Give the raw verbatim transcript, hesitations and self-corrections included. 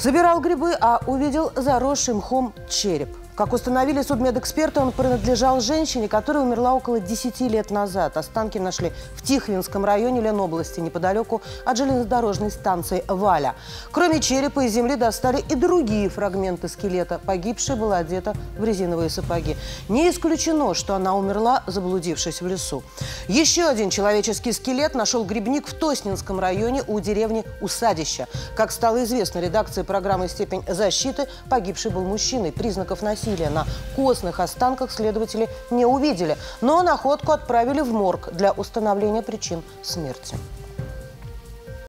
Собирал грибы, а увидел заросший мхом череп. Как установили судмедэксперты, он принадлежал женщине, которая умерла около десяти лет назад. Останки нашли в Тихвинском районе Ленобласти, неподалеку от железнодорожной станции Валя. Кроме черепа из земли достали и другие фрагменты скелета. Погибшая была одета в резиновые сапоги. Не исключено, что она умерла, заблудившись в лесу. Еще один человеческий скелет нашел грибник в Тоснинском районе у деревни Усадища. Как стало известно редакции программы «Степень защиты», погибший был мужчиной. Признаков насилия на костных останках следователи не увидели, но находку отправили в морг для установления причин смерти.